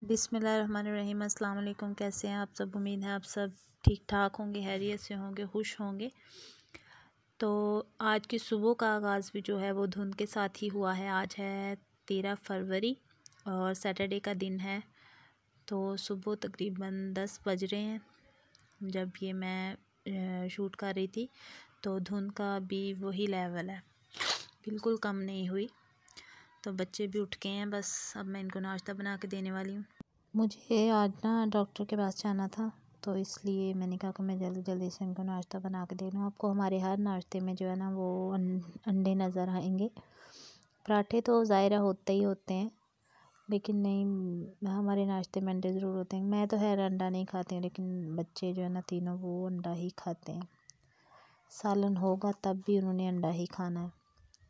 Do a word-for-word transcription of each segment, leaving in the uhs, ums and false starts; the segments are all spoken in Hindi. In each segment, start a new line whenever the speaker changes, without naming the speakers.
बिस्मिल्लाहिर्रहमानिर्रहीम। अस्सलाम वालेकुम। कैसे हैं आप सब? उम्मीद है आप सब ठीक ठाक होंगे, हैरियत से होंगे, खुश होंगे। तो आज की सुबह का आगाज़ भी जो है वो धुंध के साथ ही हुआ है। आज है तेरह फरवरी और सैटरडे का दिन है। तो सुबह तकरीबन दस बज रहे हैं जब ये मैं शूट कर रही थी। तो धुंध का भी वही लेवल है, बिल्कुल कम नहीं हुई। तो बच्चे भी उठ गए हैं, बस अब मैं इनको नाश्ता बना के देने वाली हूँ। मुझे आज ना डॉक्टर के पास जाना था, तो इसलिए मैंने कहा कि मैं जल्दी जल्दी से इनको नाश्ता बना के दे दूँ। आपको हमारे हर नाश्ते में जो है ना वो अंडे नज़र आएंगे। पराठे तो ज़ाहिर होते ही होते हैं, लेकिन नहीं, हमारे नाश्ते में अंडे ज़रूर होते हैं। मैं तो खैर अंडा नहीं खाती हूँ, लेकिन बच्चे जो है ना तीनों वो अंडा ही खाते हैं। सालन होगा तब भी उन्होंने अंडा ही खाना है।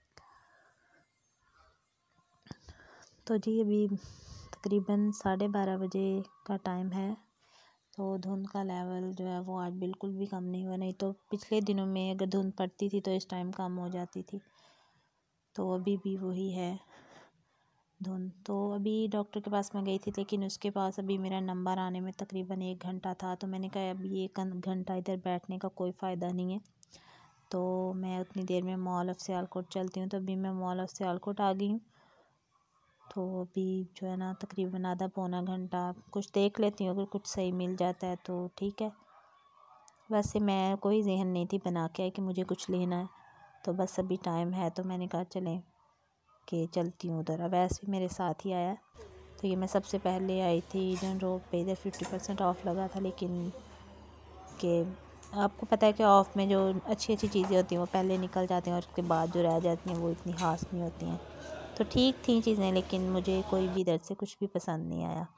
तो जी अभी तकरीबन साढ़े बारह बजे का टाइम है। तो धुंध का लेवल जो है वो आज बिल्कुल भी कम नहीं हुआ। नहीं तो पिछले दिनों में अगर धुंध पड़ती थी तो इस टाइम कम हो जाती थी। तो अभी भी वही है धुंध। तो अभी डॉक्टर के पास मैं गई थी, लेकिन उसके पास अभी मेरा नंबर आने में तकरीबन एक घंटा था। तो मैंने कहा अभी एक घंटा इधर बैठने का कोई फ़ायदा नहीं है, तो मैं उतनी देर में मॉल ऑफ सियालकोट चलती हूँ। तो अभी मैं मॉल ऑफ सियालकोट आ गई हूँ। तो अभी जो है ना तकरीबन आधा पौना घंटा कुछ देख लेती हूँ, अगर कुछ सही मिल जाता है तो ठीक है। वैसे मैं कोई जहन नहीं थी बना के आई कि मुझे कुछ लेना है, तो बस अभी टाइम है तो मैंने कहा चलें कि चलती हूँ उधर। वैसे भी मेरे साथ ही आया। तो ये मैं सबसे पहले आई थी जन रोड पे, इधर फिफ्टी परसेंट ऑफ लगा था। लेकिन कि आपको पता है कि ऑफ़ में जो अच्छी अच्छी चीज़ें होती हैं वो पहले निकल जाती हैं और उसके बाद जो रह जाती हैं वो इतनी ख़ास नहीं होती हैं। तो ठीक थी चीज़ें, लेकिन मुझे कोई भी इधर से कुछ भी पसंद नहीं आया।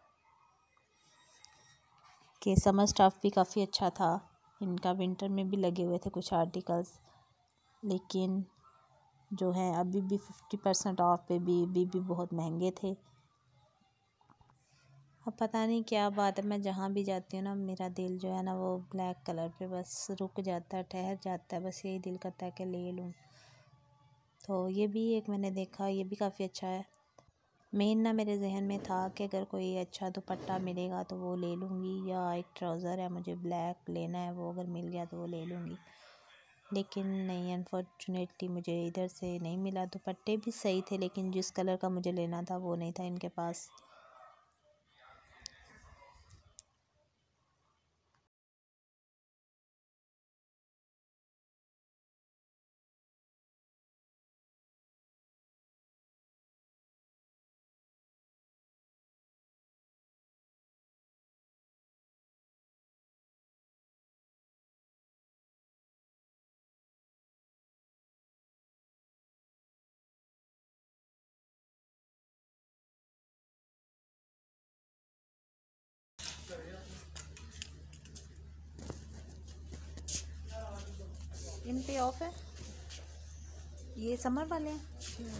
कि समर स्टफ़ भी काफ़ी अच्छा था, इनका विंटर में भी लगे हुए थे कुछ आर्टिकल्स, लेकिन जो है अभी भी फिफ्टी परसेंट ऑफ पे भी अभी भी बहुत महंगे थे। अब पता नहीं क्या बात है, मैं जहाँ भी जाती हूँ ना मेरा दिल जो है ना वो ब्लैक कलर पे बस रुक जाता है, ठहर जाता है। बस यही दिल करता है कि ले लूँ। तो ये भी एक मैंने देखा, ये भी काफ़ी अच्छा है। मेन ना मेरे जहन में था कि अगर कोई अच्छा दुपट्टा मिलेगा तो वो ले लूँगी, या एक ट्राउज़र है मुझे ब्लैक लेना है, वो अगर मिल गया तो वो ले लूँगी। लेकिन नहीं, अनफॉर्चुनेटली मुझे इधर से नहीं मिला। दुपट्टे भी सही थे, लेकिन जिस कलर का मुझे लेना था वो नहीं था इनके पास। इन पे ऑफ है, ये समर वाले हैं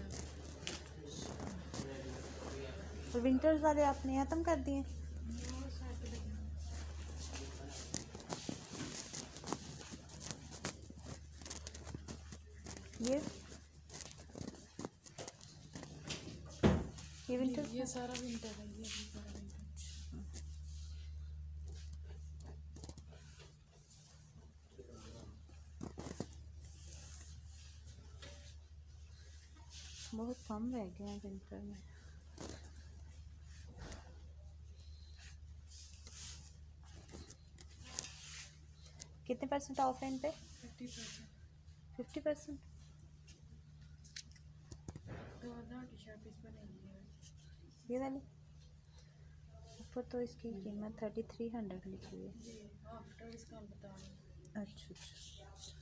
और विंटर्स वाले आपने ख़त्म कर दिए। ये ये विंटर,
ये सारा विंटर है, ये भी सारा विंटर।
बहुत कम रह गए हैं विंटर में। कितने परसेंट ऑफ है इन पे?
Fifty percent.
Fifty percent.
तो ना टी शर्ट इस पर नहीं है,
ये वाली ऊपर तो इसकी कीमत थर्टी थ्री हंड्रेड लिखी हुई है।
ये आफ्टर इसका बता रही हूँ।
अच्छा अच्छा,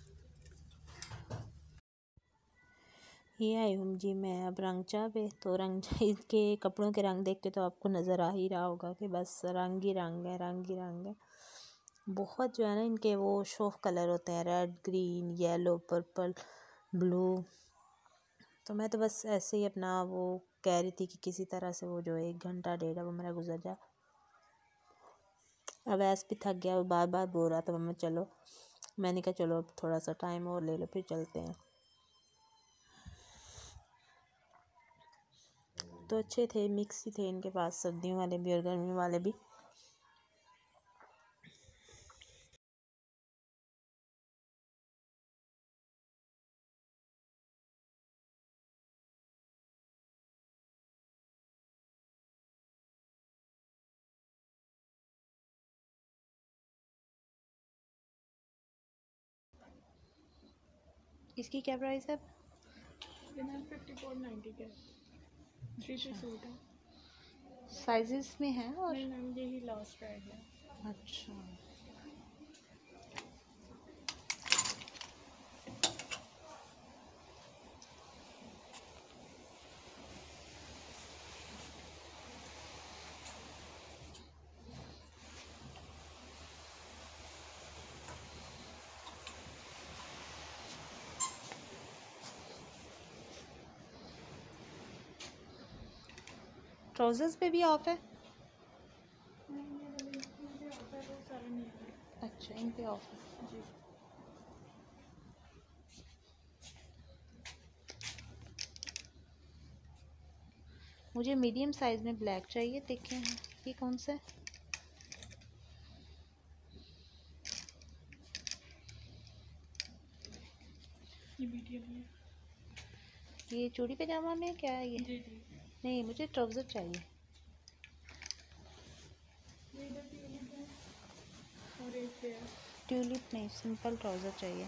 ये आई हूँ जी मैं अब रंगचा पे। तो रंगचा इसके कपड़ों के रंग देख के तो आपको नज़र आ ही रहा होगा कि बस रंग ही रंग है, रंग ही रंग है। बहुत जो है ना इनके वो शोफ कलर होते हैं, red, green, yellow, purple, blue. तो मैं तो बस ऐसे ही अपना वो कह रही थी कि किसी तरह से वो जो एक घंटा डेढ़ वो मेरा गुजर जाए। अब ऐसे भी थक गया, वो बार बार बोल रहा था मम्मा चलो। मैंने कहा चलो अब थोड़ा सा टाइम और ले लो फिर चलते हैं। तो अच्छे थे, मिक्स ही थे इनके पास, सर्दियों वाले भी और गर्मी वाले भी। इसकी क्या प्राइस है?
फिफ्टी फोर नाइन्टी का थ्री पीस सूट है।
साइजेस में है और
नहीं मैम यही लास्ट प्राइस है।
अच्छा, ट्राउजर्स पे भी ऑफ है? अच्छा, इन पे ऑफ है
जी।
मुझे मीडियम साइज में ब्लैक चाहिए, देखें ये कौन सा है?
ये मीडियम है।
ये चूड़ी पजामा में क्या है ये?
जी जी।
नहीं, मुझे ट्राउज़र चाहिए।
ये इधर ट्यूलिप है और एक पे है।
ट्यूलिप नहीं, सिंपल ट्राउज़र चाहिए।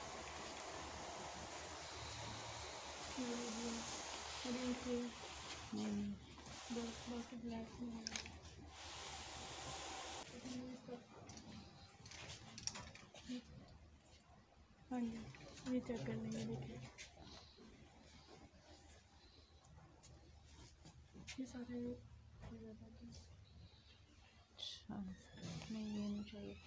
ये भी है और एक ये
नहीं,
बस बाकी ब्लैक में है। हाँ जी, ये चेक कर लेंगे। देखिए ये सारे
अच्छा, नहीं ये नहीं चाहिए।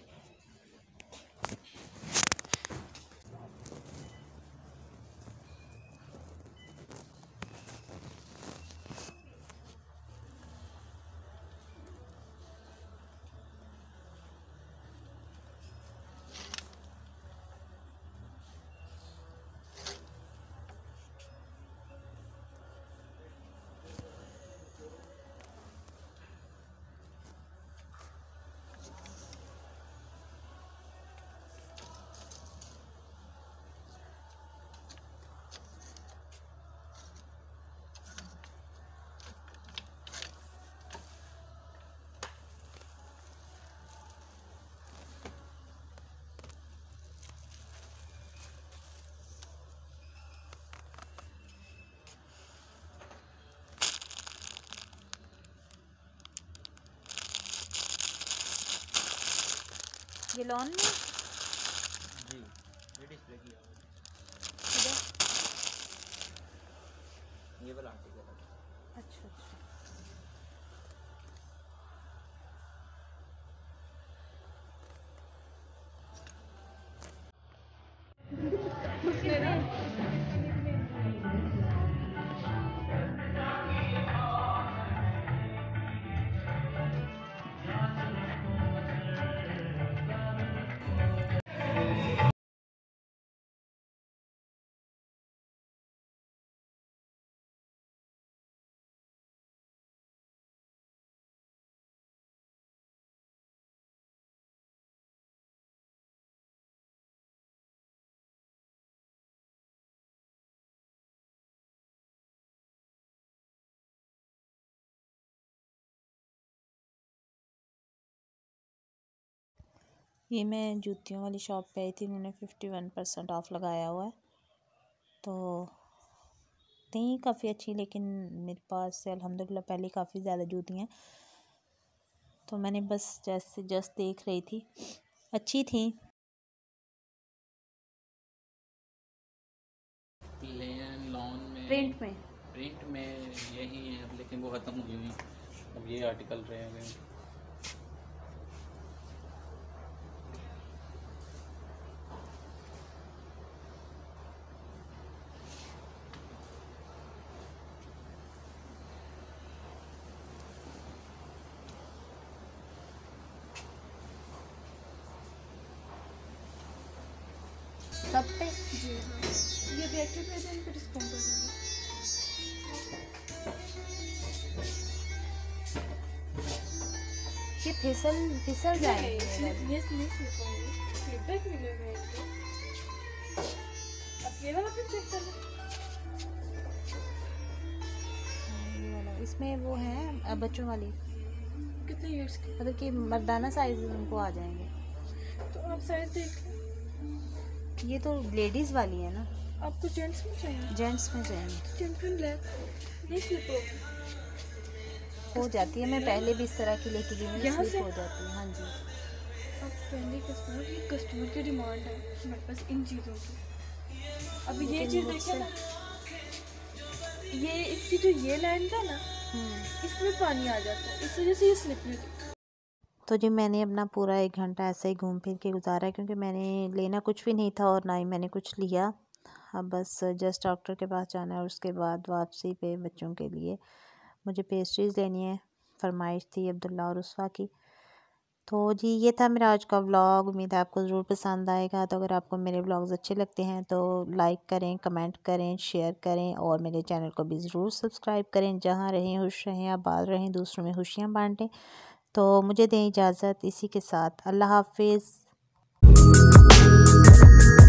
ये लॉन में
जी, ये डिस्प्ले किया हुआ है। ये वाला आर्टिकल है।
अच्छा अच्छा, ये मैं जूतियों वाली शॉप पे आई थी, उन्होंने फिफ्टी वन परसेंट ऑफ लगाया हुआ है। तो थी काफ़ी अच्छी, लेकिन मेरे पास से अल्हम्दुलिल्लाह पहले काफ़ी ज़्यादा जूतियाँ हैं, तो मैंने बस जैसे जस्ट देख रही थी, अच्छी थी।
लेन लॉन में
प्रिंट में
प्रिंट में यही है अब, लेकिन वो ख़त्म हुई हुई। अब ये आर्टिकल रह गए।
सब पे
जी हाँ, ये भी एक्टिव पे है, इनको डिस्काउंट कर देंगे।
ये फिसल फिसल जाएंगे।
ये नहीं स्लिप होंगे, फीडबैक मिलेगा इनको। अब ये वाला फिर चेक कर लो।
ये वाला इसमें वो है बच्चों वाली,
कितने इयर्स की?
मतलब कि मर्दाना साइज उनको आ जाएंगे।
तो आप साइज देख लो।
ये तो लेडीज़ वाली है ना,
आपको जेंट्स में चाहिए?
जेंट्स में चाहिए।
जेंट्स में ब्लैक नहीं स्लिप होगी,
हो जाती है। मैं पहले भी इस तरह की लेके गई हूँ,
यहाँ
स्लिप
से?
हो जाती है। हाँ जी।
अब पहले कस्टमर की कस्टमर की डिमांड है हमारे पास इन चीज़ों की। अब ये चीज़ देखिए ना, ये इसकी जो ये लाइन था ना, इसमें पानी आ जाता है, इस वजह से ये स्लिप नहीं होती।
तो जी मैंने अपना पूरा एक घंटा ऐसे ही घूम फिर के गुजारा, क्योंकि मैंने लेना कुछ भी नहीं था और ना ही मैंने कुछ लिया। अब बस जस्ट डॉक्टर के पास जाना है और उसके बाद वापसी पे बच्चों के लिए मुझे पेस्ट्रीज़ लेनी है, फरमाइश थी अब्दुल्ला और उसवा की। तो जी ये था मेरा आज का व्लॉग। उम्मीद है आपको ज़रूर पसंद आएगा। तो अगर आपको मेरे व्लॉग्स अच्छे लगते हैं तो लाइक करें, कमेंट करें, शेयर करें और मेरे चैनल को भी ज़रूर सब्सक्राइब करें। जहाँ रहें खुश रहें, आबाद रहें, दूसरों में खुशियाँ बांटें। तो मुझे दें इजाज़त इसी के साथ। अल्लाह हाफिज़।